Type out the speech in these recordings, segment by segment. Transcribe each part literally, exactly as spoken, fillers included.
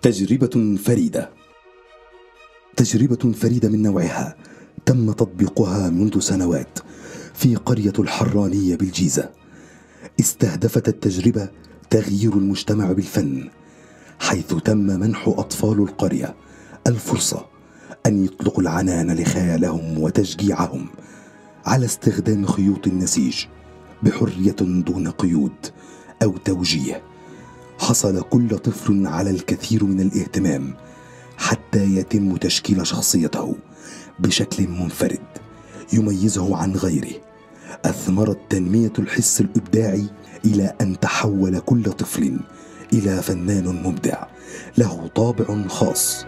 تجربة فريدة تجربة فريدة من نوعها تم تطبيقها منذ سنوات في قرية الحرانية بالجيزة. استهدفت التجربة تغيير المجتمع بالفن، حيث تم منح أطفال القرية الفرصة أن يطلقوا العنان لخيالهم وتشجيعهم على استخدام خيوط النسيج بحرية دون قيود أو توجيه. حصل كل طفل على الكثير من الاهتمام حتى يتم تشكيل شخصيته بشكل منفرد يميزه عن غيره. أثمرت تنمية الحس الإبداعي إلى أن تحول كل طفل إلى فنان مبدع له طابع خاص.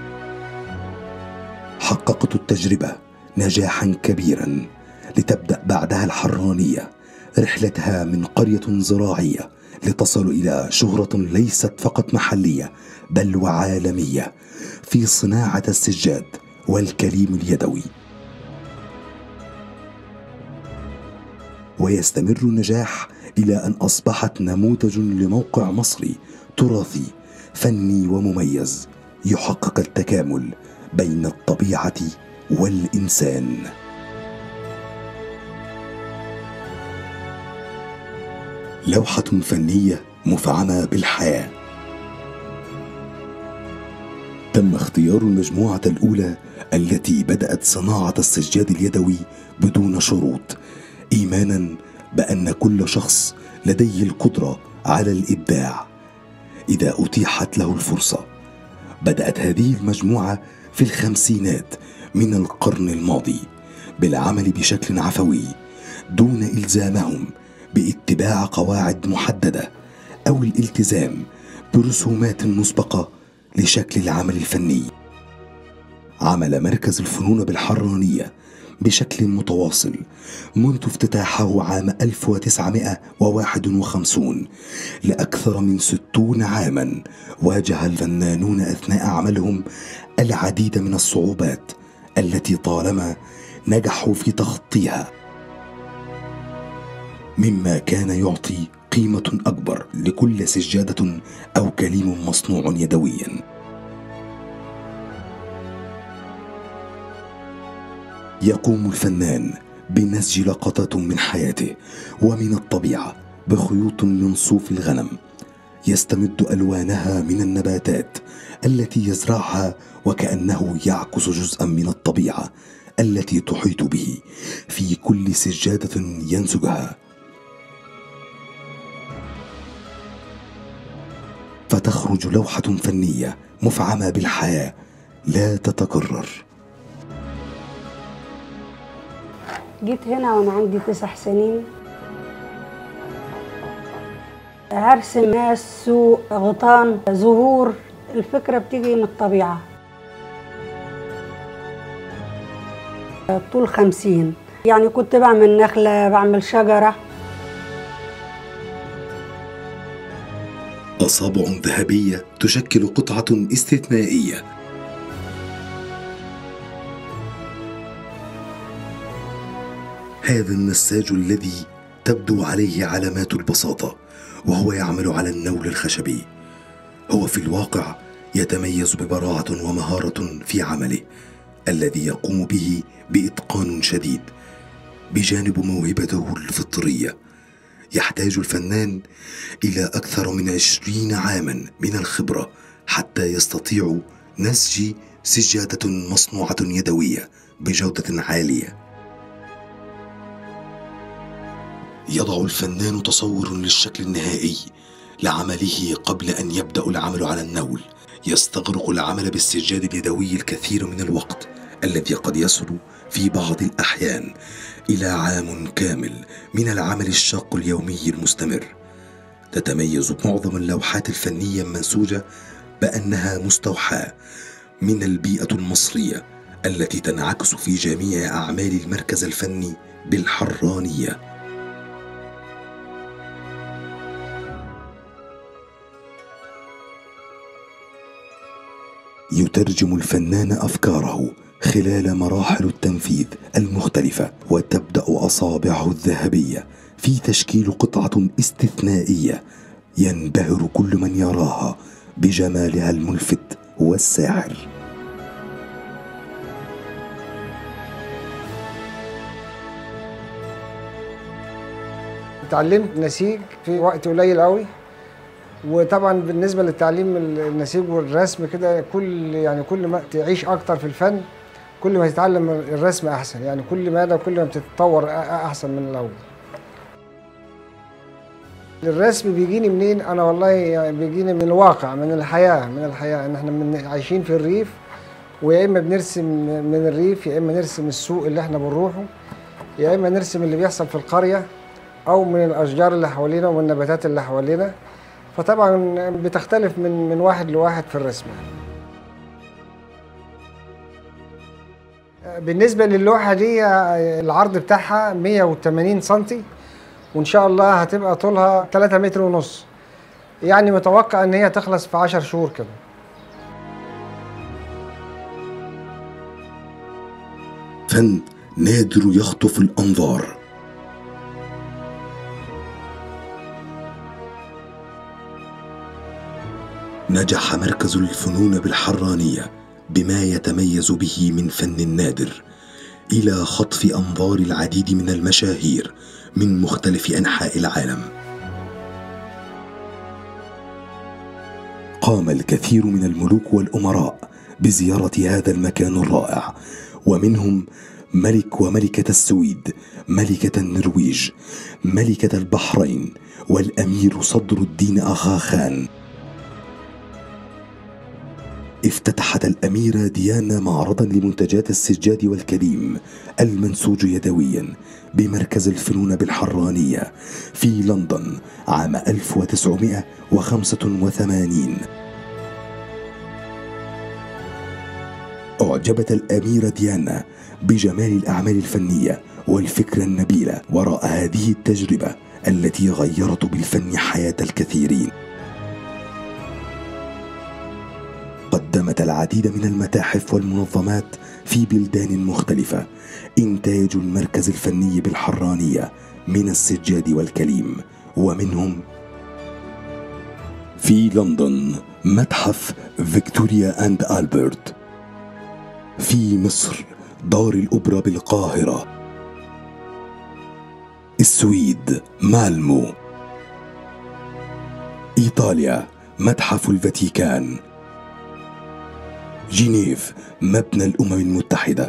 حققت التجربة نجاحا كبيرا، لتبدأ بعدها الحرانية رحلتها من قرية زراعية لتصل إلى شهرة ليست فقط محلية بل وعالمية في صناعة السجاد والكليم اليدوي. ويستمر النجاح إلى أن أصبحت نموذج لموقع مصري تراثي فني ومميز يحقق التكامل بين الطبيعة والإنسان. لوحة فنية مفعمة بالحياة. تم اختيار المجموعة الأولى التي بدأت صناعة السجاد اليدوي بدون شروط، إيمانا بأن كل شخص لديه القدرة على الإبداع إذا أتيحت له الفرصة. بدأت هذه المجموعة في الخمسينات من القرن الماضي بالعمل بشكل عفوي دون إلزامهم باتباع قواعد محددة أو الالتزام برسومات مسبقة لشكل العمل الفني. عمل مركز الفنون بالحرانية بشكل متواصل منذ افتتاحه عام ألف وتسعمائة وواحد وخمسين لأكثر من ستون عاما. واجه الفنانون أثناء عملهم العديد من الصعوبات التي طالما نجحوا في تخطيها، مما كان يعطي قيمة أكبر لكل سجادة أو كليم مصنوع يدويا. يقوم الفنان بنسج لقطات من حياته ومن الطبيعة بخيوط من صوف الغنم، يستمد ألوانها من النباتات التي يزرعها، وكأنه يعكس جزءا من الطبيعة التي تحيط به في كل سجادة ينسجها، فتخرج لوحة فنية مفعمة بالحياة لا تتكرر. جيت هنا وانا عندي تسع سنين، هرسم ناس، سوق، غيطان، زهور. الفكرة بتيجي من الطبيعة. طول خمسين، يعني كنت بعمل نخلة، بعمل شجرة. أصابع ذهبية تشكل قطعة استثنائية. هذا النساج الذي تبدو عليه علامات البساطة وهو يعمل على النول الخشبي، هو في الواقع يتميز ببراعة ومهارة في عمله الذي يقوم به بإتقان شديد بجانب موهبته الفطرية. يحتاج الفنان إلى أكثر من عشرين عاما من الخبرة حتى يستطيع نسج سجادة مصنوعة يدوية بجودة عالية. يضع الفنان تصور للشكل النهائي لعمله قبل أن يبدأ العمل على النول. يستغرق العمل بالسجاد اليدوي الكثير من الوقت الذي قد يصل في بعض الأحيان إلى عام كامل من العمل الشاق اليومي المستمر. تتميز معظم اللوحات الفنية المنسوجة بأنها مستوحاة من البيئة المصرية التي تنعكس في جميع أعمال المركز الفني بالحرانية. يترجم الفنان أفكاره خلال مراحل التنفيذ المختلفة، وتبدأ أصابعه الذهبية في تشكيل قطعة استثنائية ينبهر كل من يراها بجمالها الملفت والساحر. اتعلمت نسيج في وقت قليل قوي، وطبعا بالنسبه للتعليم النسيج والرسم كده، كل يعني كل ما تعيش اكتر في الفن كل ما تتعلم الرسم احسن، يعني كل ماده كل ما بتتطور احسن من الاول. الرسم بيجيني منين؟ انا والله يعني بيجيني من الواقع، من الحياه من الحياه ان احنا من عايشين في الريف، ويا اما بنرسم من الريف، يا اما نرسم السوق اللي احنا بنروحه، يا اما نرسم اللي بيحصل في القريه، او من الاشجار اللي حوالينا والنباتات اللي حوالينا. فطبعا بتختلف من من واحد لواحد في الرسم. بالنسبه للوحه دي العرض بتاعها مية وتمانين سنتي، وان شاء الله هتبقى طولها تلاتة متر ونص، يعني متوقع ان هي تخلص في عشر شهور كده. فن نادر يخطف الأنظار. نجح مركز الفنون بالحرانية بما يتميز به من فن نادر إلى خطف أنظار العديد من المشاهير من مختلف أنحاء العالم. قام الكثير من الملوك والأمراء بزيارة هذا المكان الرائع، ومنهم ملك وملكة السويد، ملكة النرويج، ملكة البحرين، والأمير صدر الدين أغا خان. افتتحت الأميرة ديانا معرضا لمنتجات السجاد والكليم المنسوج يدويا بمركز الفنون بالحرانية في لندن عام ألف وتسعمائة وخمسة وثمانين. أعجبت الأميرة ديانا بجمال الأعمال الفنية والفكرة النبيلة وراء هذه التجربة التي غيرت بالفن حياة الكثيرين. قدمت العديد من المتاحف والمنظمات في بلدان مختلفة إنتاج المركز الفني بالحرانية من السجاد والكليم، ومنهم في لندن متحف فيكتوريا أند ألبرت، في مصر دار الأوبرا بالقاهرة، السويد مالمو، إيطاليا متحف الفاتيكان، جنيف مبنى الأمم المتحدة.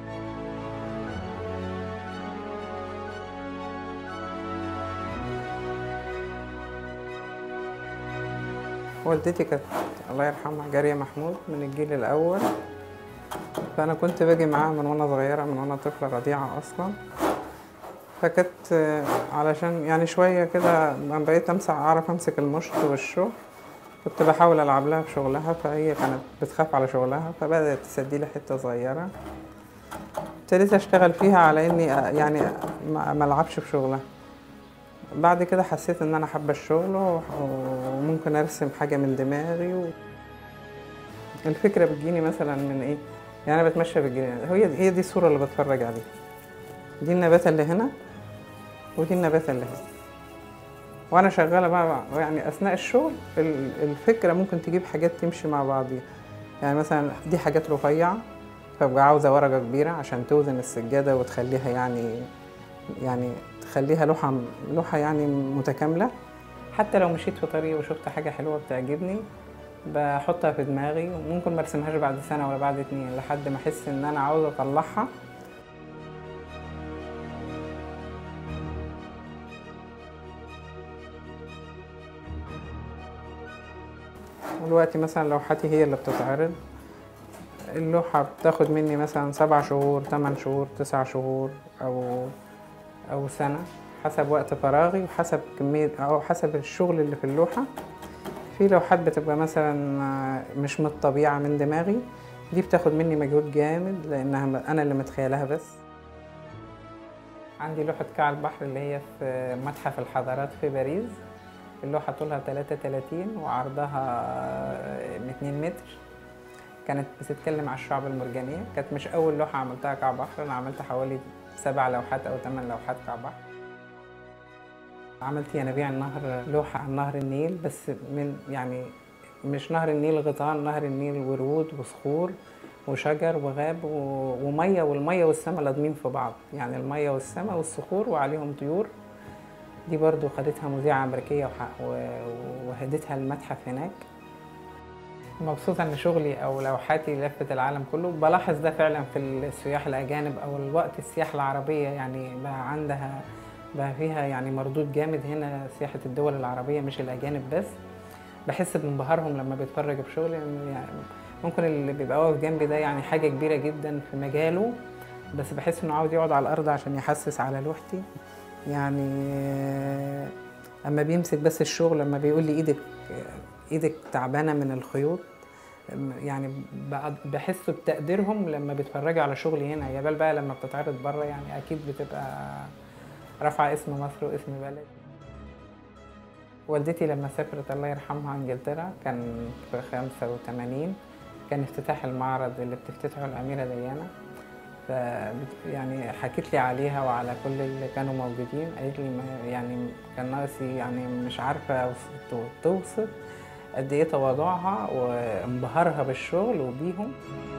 والدتي كانت الله يرحمها جارية محمود من الجيل الأول، فأنا كنت باجي معاها من وأنا صغيرة، من وأنا طفلة رضيعة أصلا. فكانت علشان يعني شوية كده لما بقيت أمسك أعرف أمسك المشط والشغل، كنت بحاول ألعب لها في شغلها، فهي كانت بتخاف على شغلها، فبدأت تسدي لي حتة صغيرة. ابتديت أشتغل فيها على إني يعني ما ألعبش في شغلها. بعد كده حسيت إن أنا حابة الشغل وممكن أرسم حاجة من دماغي. و... الفكرة بتجيني مثلا من إيه؟ يعني أنا بتمشى بالجنينة، هي هي دي الصورة اللي بتفرج عليها، دي النباتة اللي هنا ودي النباتة اللي هنا، وانا شغاله بقى يعني اثناء الشغل الفكره ممكن تجيب حاجات تمشي مع بعضيها. يعني مثلا دي حاجات رفيعه، فبقى عاوزه ورقه كبيره عشان توزن السجاده وتخليها يعني يعني تخليها لوحه لوحه يعني متكامله. حتى لو مشيت في طريق وشفت حاجه حلوه بتعجبني بحطها في دماغي، وممكن ما ارسمهاش بعد سنه ولا بعد اتنين لحد ما احس ان انا عاوزه اطلعها. دلوقتي مثلا لوحتي هي اللي بتتعرض، اللوحة بتاخد مني مثلا سبع شهور تمن شهور تسع شهور أو أو سنة، حسب وقت فراغي وحسب كمية أو حسب الشغل اللي في اللوحة. في لوحات بتبقى مثلا مش من الطبيعة من دماغي، دي بتاخد مني مجهود جامد لأنها أنا اللي متخيلها. بس عندي لوحة كعب البحر اللي هي في متحف الحضارات في باريس، اللوحة طولها تلاتة وتلاتين وعرضها اتنين متر، كانت بتتكلم على الشعب المرجانية. كانت مش أول لوحة عملتها كعب بحر، أنا عملت حوالي سبع لوحات أو ثمان لوحات كعب بحر. عملت ينابيع النهر، لوحة عن نهر النيل، بس من يعني مش نهر النيل غيطان، نهر النيل ورود وصخور وشجر وغاب و- وميه، والميه والسماء لازمين في بعض، يعني الميه والسماء والصخور وعليهم طيور. دي برضو خدتها مذيعة أمريكية وح- و- وهدتها المتحف هناك. مبسوطة إن شغلي أو لوحاتي لفت العالم كله. بلاحظ ده فعلا في السياح الأجانب أو الوقت السياحة العربية، يعني بقى عندها بقى فيها يعني مردود جامد هنا، سياحة الدول العربية مش الأجانب بس. بحس بانبهارهم لما بيتفرجوا بشغلي، إن يعني ممكن اللي بيبقى واقف جنبي ده يعني حاجة كبيرة جدا في مجاله، بس بحس إنه عاوز يقعد على الأرض عشان يحسس على لوحتي. يعني آه، اما بيمسك بس الشغل، لما بيقول لي ايدك ايدك تعبانه من الخيوط، يعني بقى- بحس بتقديرهم لما بيتفرجوا على شغلي هنا. يا بال بقى لما بتتعرض بره، يعني اكيد بتبقى رافعه اسم مصر واسم بلد. والدتي لما سافرت الله يرحمها انجلترا كان في خمسة وثمانين، كان افتتاح المعرض اللي بتفتتحه الاميره ديانا. ف يعني حكيت لي عليها وعلى كل اللي كانوا موجودين، قالت لي ما- يعني كان ناقصي، يعني مش عارفه أوصف- توصف قد ايه تواضعها وانبهارها بالشغل وبيهم.